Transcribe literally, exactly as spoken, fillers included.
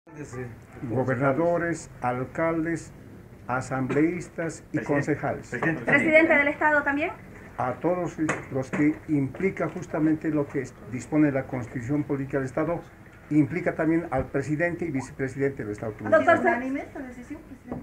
Gobernadores, alcaldes, asambleístas y concejales. ¿Presidente del Estado también? A todos los que implica justamente lo que dispone la Constitución Política del Estado, implica también al presidente y vicepresidente del Estado. Doctor, ¿unánime esta decisión, presidente?